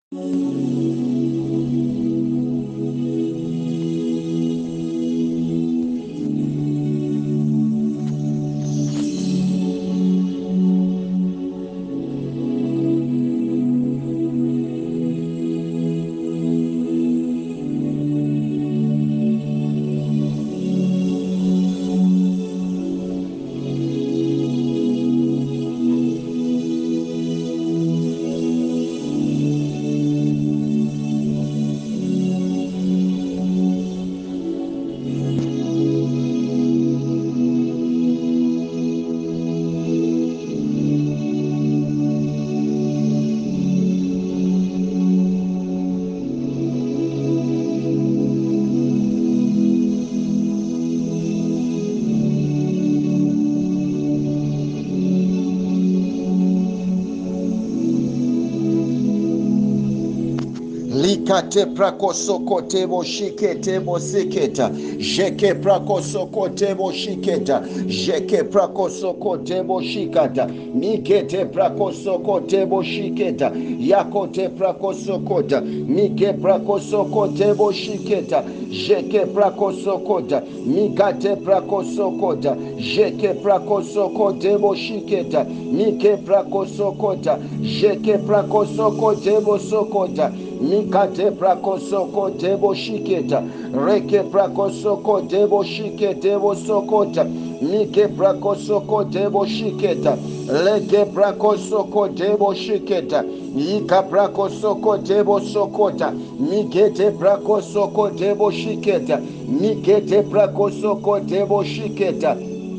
Likate prakosoko tebo shikete bo siketa. Jeke prakosoko tebo shiketa. Jeke prakosoko tebo shikata. Mikete prakosoko tebo shiketa. Yakote prakosokota. Mike prakosoko tebo shiketa. Jeke prakosokota. Mikate prakosokota. Jeke prakosoko tebo shiketa. Mike prakosokota. Jeke prakosoko tebo sokota. Mikate prakosoko tebo shiketa. Reke prakosoko tebo shikete bo sokota. Mike prakosoko tebo shiketa. Leke prakosoko tebo shiketa. Ika prakosoko tebo sokota. Mikete prakosoko tebo shiketa. Mikete prakosoko tebo shiketa.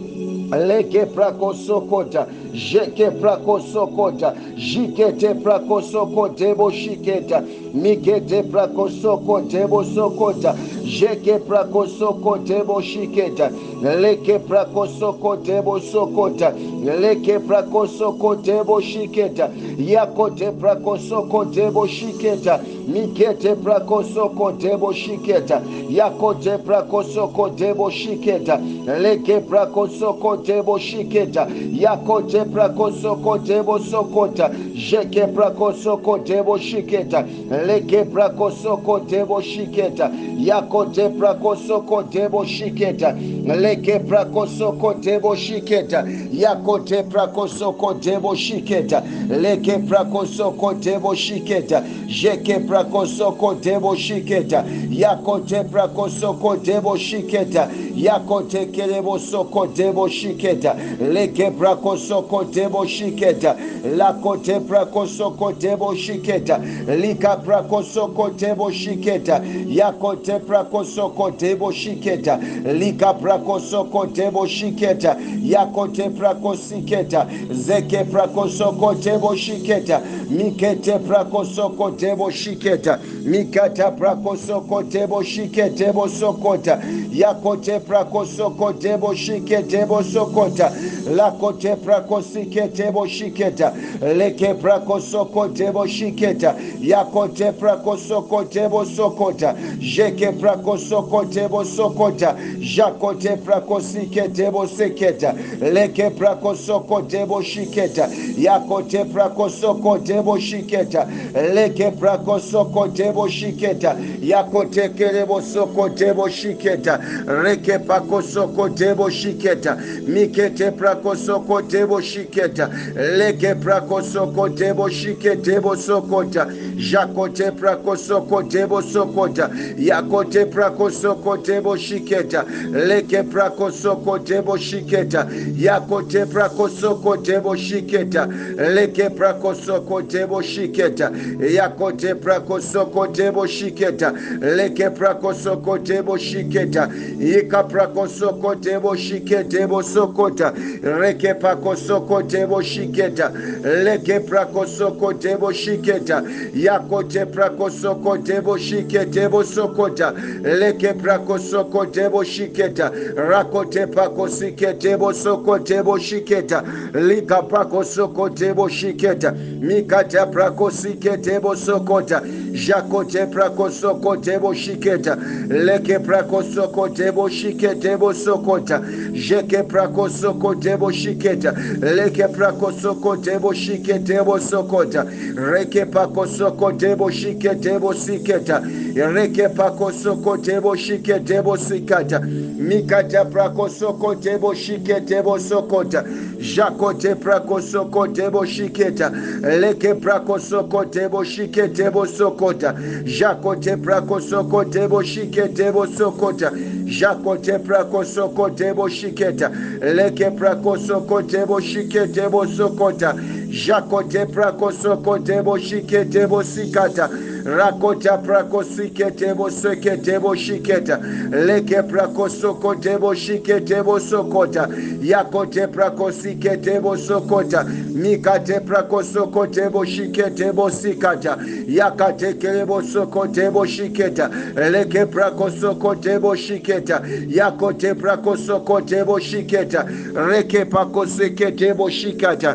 Leke prakosokota. Jeke prakosokota. Jikete prakosoko tebo shiketa. Mikete prakosoko tebo sokota. Jeke prakosoko tebo shiketa. Leke prakosoko tebo sokota. Leke prakosoko tebo shiketa. Yakote prakosoko tebo shiketa. Mikete prakosoko tebo shiketa. Yakote prakosoko tebo shiketa. Leke prakosoko tebo shiketa. Yakote prakosoko tebo sokota. Jeke prakosoko tebo shiketa. Leke prakosoko tebo shiketa. Yakote prakosoko tebo shiketa. Leke prakosoko tebo shiketa. Yakote prakosoko tebo shiketa. Leke prakosoko tebo shiketa. Jeke prakosoko tebo shiketa. Yakote prakosoko tebo shiketa. Yakote kerebo soko tebo shiketa. Leke prakosoko tebo shiketa. Lakote prakosoko tebo shiketa. Lika prakosoko tebo shiketa. Yakote prakosoko tebo shiketa. Lika prakosoko tebo shiketa. Yakote prakosiketa. Zeke prakosoko tebo shiketa. Mikete prakosoko tebo shiketa. Mikata prakosoko tebo shikete bo sokota. Yakote prakosoko tebo shikete bo sokota. Lakote prakosikete bo shiketa. Leke prakosoko tebo shiketa. Yakote prakosoko tebo sokota. Jeke prakosoko tebo sokota. Jakote prakosikete bo seketa. Leke prakosoko tebo shiketa. Yakote prakosoko tebo shiketa. Leke prakosoko tebo shiketa. Yakote kerebo soko tebo shiketa. Reke pakosoko tebo shiketa. Mikete prakosoko tebo shiketa. Leke prakosoko tebo shikete bo sokota. Jakote prakosoko tebo sokota. Yakote prakosoko tebo shiketa. Leke prakosoko tebo shiketa. Yakote prakosoko tebo shiketa. Leke prakosoko tebo shiketa. Yakote prakosoko tebo shiketa. Leke prakosoko tebo shiketa. Ika prakosoko tebo shikete bo sokota. Reke pakosoko tebo shiketa. Leke prakosoko tebo shiketa. Yakote prakosoko tebo shikete bo sokota. Leke prakosoko tebo shiketa. Rakote pakosikete bo sokote bo shiketa. Lika prakosoko tebo shiketa. Mikata prakosikete bo sokota. Jakote prakosoko tebo shiketa. Leke prakosoko tebo shiketa. shikete bo sokota. Jeke prako sokote bo shiketa. Leke prako sokote bo shikete bo sokota. Reke pako sokote bo shikete bo siketa. Reke pako sokote bo shikete bo sikata. Mikata prako sokote bo shikete bo sokota. Jakote prako sokote bo shiketa. Leke prako sokote bo shikete bo sokota. Jakote prako sokote bo shikete bo sokota. Jakote prako sokote bo shiketa. Leke prako sokote bo shikete bo sokota. Jakote prako sokote bo shikete bo sikata. Rakota prako sikete bo sekete bo shiketa. Leke prako sokote bo shikete bo sokota. Yakote prako sikete bo sokota. Mikate prako sokote bo shikete bo sikata. Yakate kere bo sokote bo shiketa. Leke prako sokote bo shiketa. Yakote prako sokote bo shiketa. Reke prako sikete bo shikata.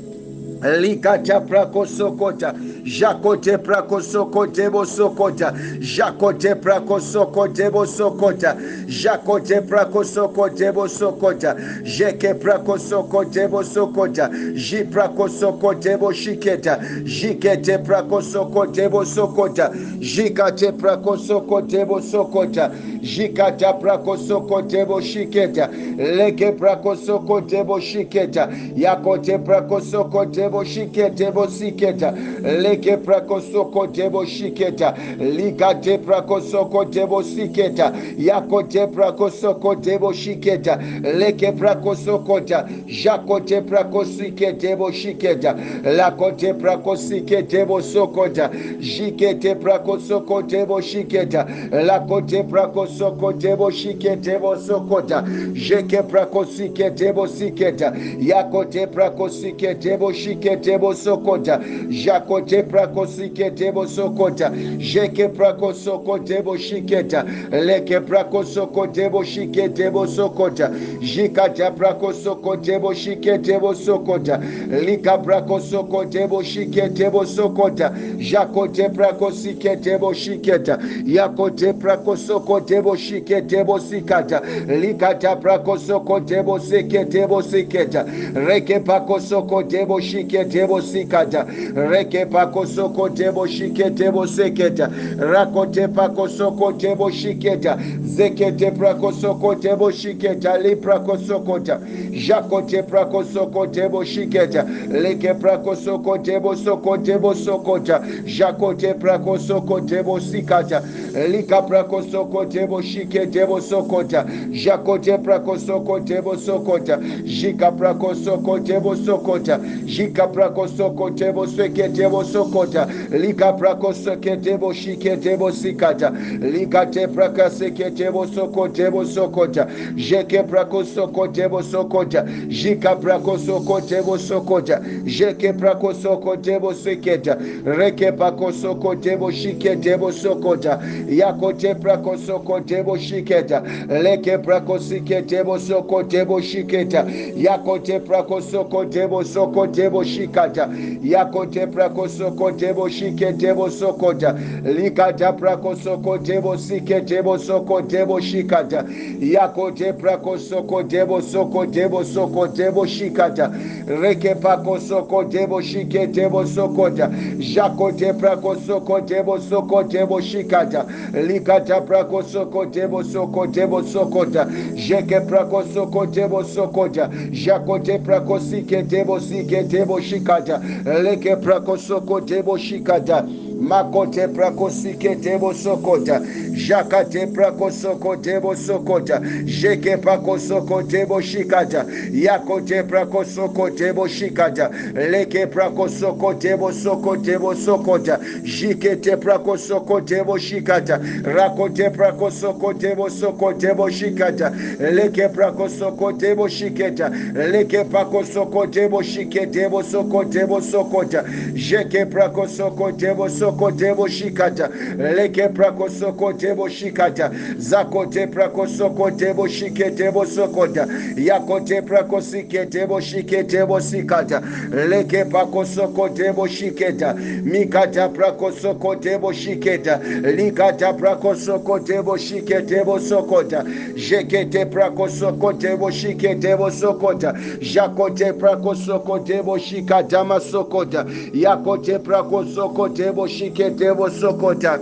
Likata prako sokota. Jakote prako sokote bo sokota. Jakote prako sokote bo sokota. Jakote prako sokote bo sokota. Jeke prako sokote bo sokota. Ji prako sokote bo shiketa. Jikete prako sokote bo sokota. Jikate prako sokote bo sokota. Jikata prako sokote bo shiketa. Leke prako sokote bo shiketa. Yakote prako sokote bo shikete bo siketa. Leke prako sokote bo shiketa. Likate prako sokote bo siketa. Yakote prako sokote bo shiketa. Leke prako sokota. Jakote prako sikete bo shiketa. Lakote prako sikete bo sokota. Jikete prako sokote bo shiketa. Lakote prako sokote bo shikete bo sokota. Jeke prako sikete bo siketa. Yakote prako sikete bo shikete bo sokota. Jakote prako sikete bo sokota. Jeke prako sokote bo shiketa. Leke prako sokote bo shikete bo sokota. Jikata prako sokote bo shikete bo sokota. Lika prako sokote bo shikete bo sokota. Jakote prako sikete bo shiketa. Yakote prako sokote bo shikete bo sikata. Likata prako sokote bo sikete bo siketa. Reke prako sokote bo shikete bo sikata. Reke pako sokote bo shikete bo seketa. Rakote pako sokote bo shiketa. Zekete prako sokote bo shiketa. Li prako sokota. Jakote prako sokote bo shiketa. Leke prako sokote bo sokota. Jakote prako sokote bo sikata. Lika prako sokote bo shikete bo sokota. Jakote prako sokote bo sokota. Jika prako sokote bo sokota. Jika prako sokote bo sekete bo sokota. Lika prako sekete bo shikete bo sikata. Lika te praka sekete bo sokote bo sokota. Jeke prako sokote bo sokota. Jika prako sokote bo sokota. Jeke prako sokote bo seketa. Reke prako sokote bo shikete bo sokota. Yakote prako sokote bo shiketa. Leke prako sikete bo sokote bo shiketa. Yakote prako sokote bo shikata. Yakote prako sokote bo shikete bo sokota. Likata prako sokote bo sikete bo sokote bo shikata. Yakote prako sokote bo shikata. Reke prako sokote bo shikete bo sokota. Jakote prako sokote bo shikata. Likata prako sokote bo sokota. Jeke prako sokote bo sokota. Jakote prako sikete bo shikata. Leke prako sokote bo shikata. Makote prako sikete bo sokota. Jakate prako sokote bo sokota. Jeke prako sokote bo shikata. Yakote prako sokote bo shikata. Leke prako sokote bo sokota. Jikete prako sokote bo shikata. Rakote prako sokote bo shikata. Leke prako sokote bo shiketa. Leke prako sokote bo shikete bo sokota. Jeke prako sokote bo sokota. soko tebo shikata. Leke prako soko tebo shikata. Zakote prako soko tebo shike tebo sokota. Yakote prako sike tebo shike tebo sikata. Leke prako soko tebo shiketa. Mikata prako soko tebo shiketa. Likata prako soko tebo shike tebo sokota. Jekete prako soko tebo shike tebo sokota. Jakote prako soko tebo shikata masokota. Yakote prako soko tebo shike tebo sokota.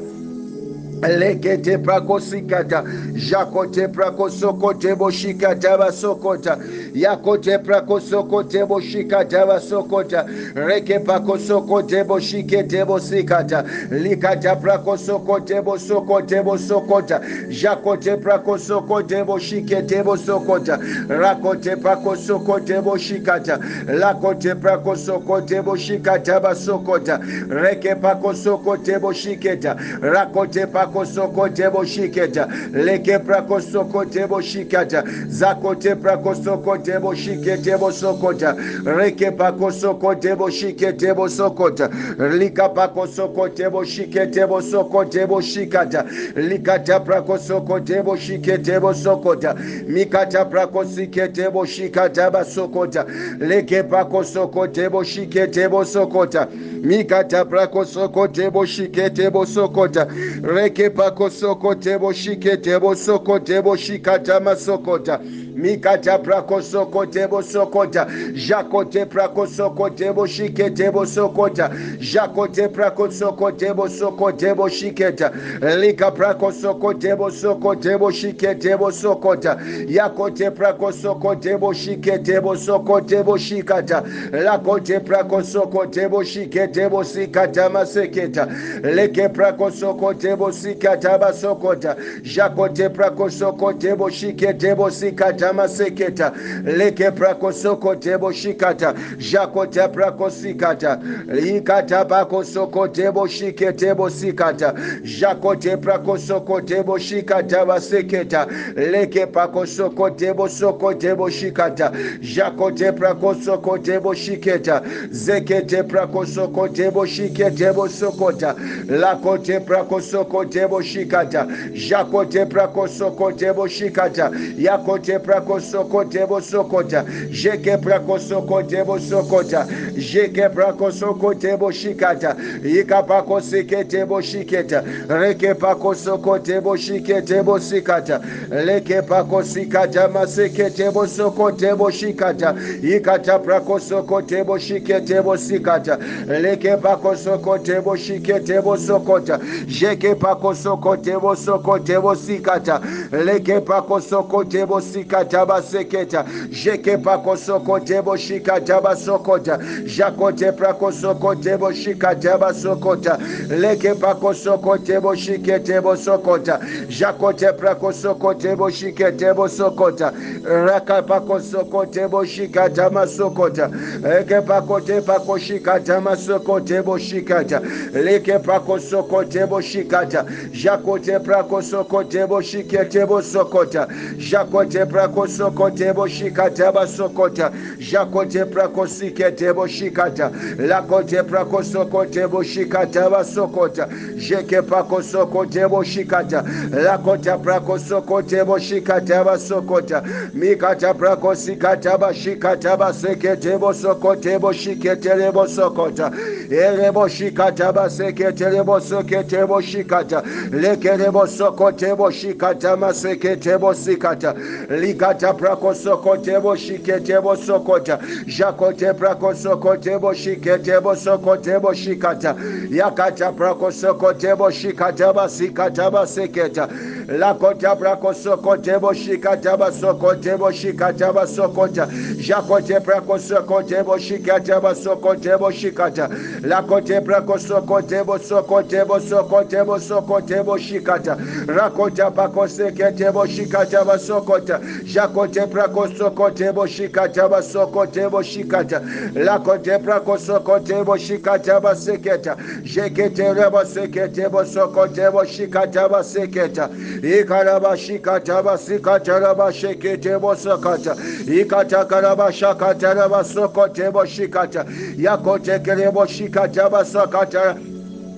Lekete prakosikata, jakote prakosokote boshikata basokota, yakote prakosokote boshikata basokota, reke prakosokote boshikete bosikata, likata prakosokote bosokote bosokota, jakote prakosokote boshikete bosokota, rakote prakosokote boshikata, lakote prakosokote boshikata basokota, reke prakosokote boshiketa, rakote pakosoko tebo shiketa, leke prakosoko tebo shikata, zakote prakosoko tebo shikete bo sokota, reke pakosoko tebo shikete bo sokota, lika pakosoko tebo shikete bo sokote bo shikata, likata prakosoko tebo shikete bo sokota, mikata prakosikete bo shikata ba sokota, leke pakosoko tebo shikete bo sokota, mikata prakosoko tebo shikete bo sokota, reke pakosoko tebo shike tebo soko tebo shikata masokota, mikata prakosoko tebo sokota, jakote prakosoko tebo shike tebo sokota, jakote prakosoko tebo soko tebo shiketa, lika prakosoko tebo soko tebo shike tebo sokota, yakote prakosoko tebo shike tebo soko tebo shikata, lakote prakosoko tebo shike tebo sikata maseketa, leke prakosoko tebo sikata basokota, jakote prakosoko tebo shike tebo sikata maseketa, leke prakosoko tebo shikata, jakote prakosikata, ikata pakosoko tebo shike tebo sikata, jakote prakosoko tebo shikata baseketa, leke pakosoko tebo soko tebo shikata, jakote prakosoko tebo shiketa, zekete prakosoko tebo shike tebo sokota, lakote prakosoko tebo shikata, jakote prakosoko tebo shikata, yakote prakosoko tebo sokota, jeke prakosoko tebo sokota, jeke prakosoko tebo shikata, ikapakosike tebo shiketa, reke pakosoko tebo shike tebo sikata, leke pakosikata maseke tebo soko tebo shikata, ikata prakosoko tebo shike tebo sikata, leke pakosoko tebo shike tebo sokota, jeke pakosoko tebo soko tebo sikata, leke pakosoko tebo sikata baseketa, jeke pakosoko tebo shikata basokota, jakote prakosoko tebo shikata basokota, leke pakosoko tebo shike tebo sokota, jakote prakosoko tebo shike tebo sokota, raka pakosoko tebo shikata masokota, leke pakote pakoshikata masokote bo shikata, leke pakosoko tebo shikata, jakote prakosoko tebo shikete bo sokota, jakote prakosoko tebo shikata basokota, jakote prakosike tebo shikata, lakote prakosoko tebo shikata basokota, jeke pakosoko tebo shikata, lakota prakosoko tebo shikata basokota, mikata prakosikata bashikata baseke tebo soko tebo shikete lebo sokota, elebo shikata baseke tebo soke tebo shikata, leke lebo soko tebo shikata maseke tebo sikata, likata prakosoko tebo shike tebo sokota, jakote prakosoko tebo shike tebo soko tebo shikata, yakata prakosoko tebo shikata basikata baseketa, lakota prakosoko tebo shikata basoko tebo shikata basokota, jakote prakosoko tebo shikata basoko tebo shikata, lakote prakosoko tebo soko tebo soko tebo soko tebo shikata, rakota pakoseke tebo shikata basokota, jakote prakosoko tebo shikata basoko tebo shikata, lakote prakosoko tebo shikata baseketa, jekete reba seke tebo soko tebo shikata baseketa, ikaraba shikata basikata raba sheke tebo sokata, ikata karaba shakata raba soko tebo shikata, yakote kerebo shikata basokata,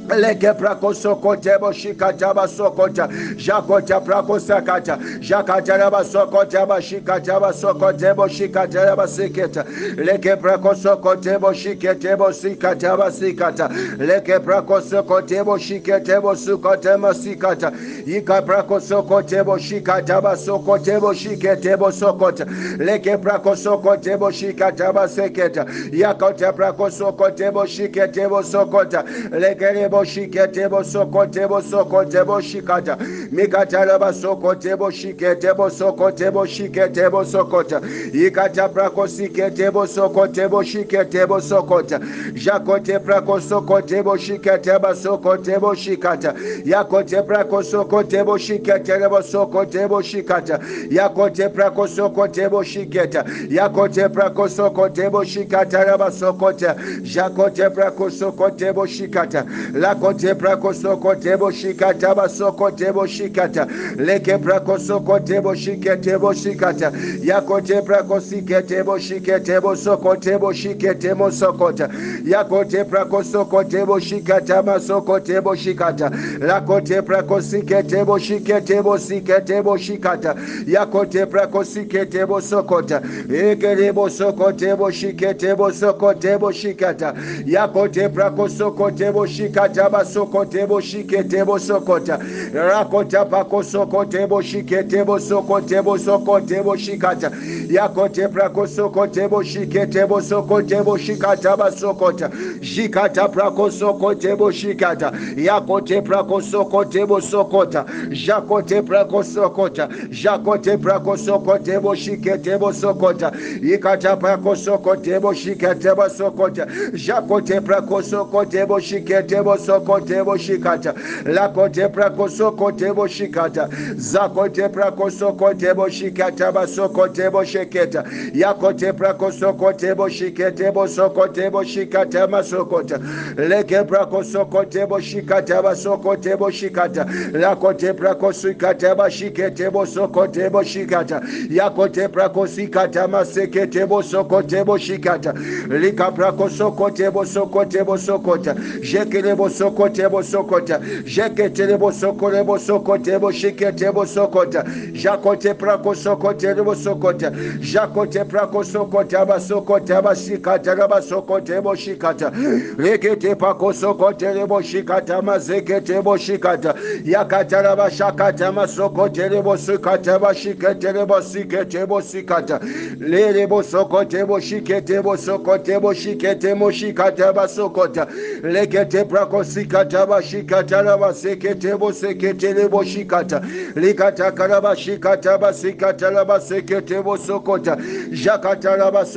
Leke prako sokote bo shikata ba sokota jakota prako sakata jakata ba sokota ba shikata ba sokote bo shikata ba siketa leke prako sokote bo shikete bo sikata ba sikata leke prako sokote bo shikete bo sukote ma sikata ika prako sokote bo shikata ba sokote bo shikete bo sokota leke prako sokote bo shikata ba seketa yakota prako sokote bo shikete bo sokota leke bo shikete bo sokote bo sokote bo shikata mikata ba sokote bo shikete bo sokote bo shikete bo sokota ikata prako sikete bo sokote bo shikete bo sokota jakote prako sokote bo shikete ba sokote bo shikata yakote prako sokote bo shikete bo sokote bo shikata yakote prako sokote bo shiketa yakote prako sokote bo shikata ba sokota jakote prako sokote bo shikata lakote prako sokote bo shikata ba sokote bo shikata leke prako sokote bo shikete bo shikata yakote prako sikete bo shikete bo sokote bo shikete mo sokota yakote prako sokote bo shikata ma sokote bo shikata lakote prako sikete bo shikete bo sikete bo shikata yakote prako sikete bo sokota ekere bo sokote bo shikete bo sokote bo shikata yakote prako sokote bo shikata ba sokote bo shikete bo sokota rakota pako sokote bo shikete bo sokote bo sokote bo shikata yakote prako sokote bo shikete bo sokote bo shikata ba sokota shikata prako sokote bo shikata yakote prako sokote bo sokota jakote prako sokota jakote prako sokote bo shikete bo sokota ikata prako sokote bo shikete bo sokota jakote prako sokote bo shikete bo sokote bo shikata lakote prako sokote bo shikata zakote prako sokote bo shikata ba sokote bo shiketa yakote prako sokote bo shikete bo sokote bo shikata ma sokota leke prako sokote bo shikata ba sokote bo shikata lakote prako sikata ba shikete bo sokote bo shikata yakote prako sikata ma sekete bo sokote bo shikata lika prako sokote bo sokota jekele bo sokote bo sokota jekete bo sokote bo shikete bo sokota jakote prako sokote bo sokota jakote prako sokota ba shikata ba sokote bo shikata lekete prako sokote bo shikata ma zekete bo shikata yakata ba shakata ma sokote bo shikata ba shikete bo sikete bo sikata lere bo sokote bo shikete bo sokote bo shikete mo shikata ba sokota lekete prako sikata ba shikata ba sekete bo sekete bo shikata likata karaba shikata ba sikata ba sekete bo sokota jakata ba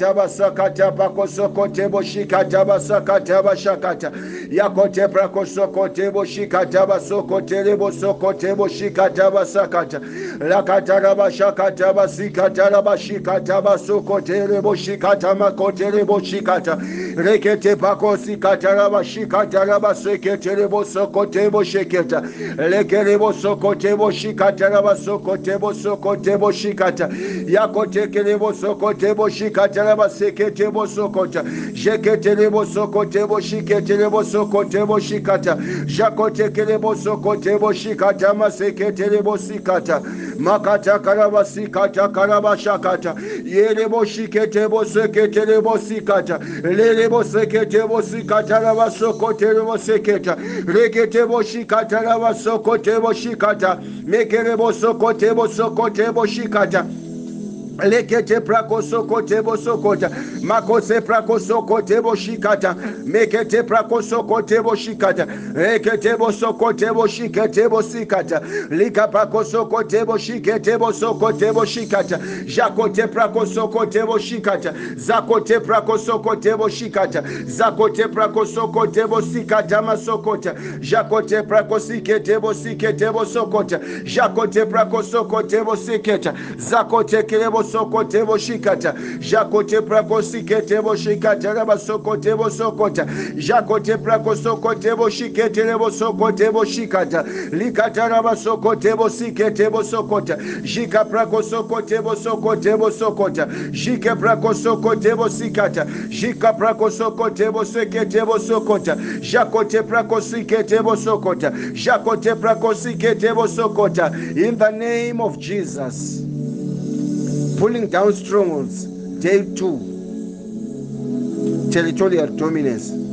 sakata pako sokote bo shikata ba sakata ba shakata yakote prako sokote bo shikata ba sokote bo shikata ba sakata lakata ba shakata ba sikata ba shikata ba sokote bo shikata makote bo shikata rekete pako sikata ba shikata ba sekete bo sokote bo shikata lekere bo sokote bo shikata ba sokote bo shikata yakote kere bo sokote bo shikata ba sekete bo sokota jekete bo sokote bo shikete bo sokote bo shikata jakote kere bo sokote bo shikata ma sekete bo sikata makata karaba sikata karaba shakata yere bo shikete bo sekete bo sikata lere bo sekete bo sikata ba sokote bo seketa rekete bo shikata ba sokote bo shikata mekere bo sokote bo shikata lekete prako sokote bo sokota makose prako sokote bo shikata mekete prako sokote bo shikata rekete bo sokote bo shikete bo sikata lika prako sokote bo shikete bo sokote bo shikata jakote prako sokote bo shikata zakote prako sokote bo shikata zakote prako sokote bo sikata masokota jakote prako sikete bo sokota jakote prako sokote bo siketa zakote kele bo soko tebo shikata. Jakote prako sike tebo shikata raba soko tebo sokota. Jakote prako soko tebo shikete rebo soko tebo shikata. Likata raba soko tebo sike tebo sokota. Jika prako soko tebo sokota. Jike prako soko tebo sikata. Jika prako soko tebo seke tebo sokota. Jakote prako sike tebo sokota. Jakote prako sike tebo sokota. In the name of Jesus. Pulling down strongholds. Day 2. Territorial dominance.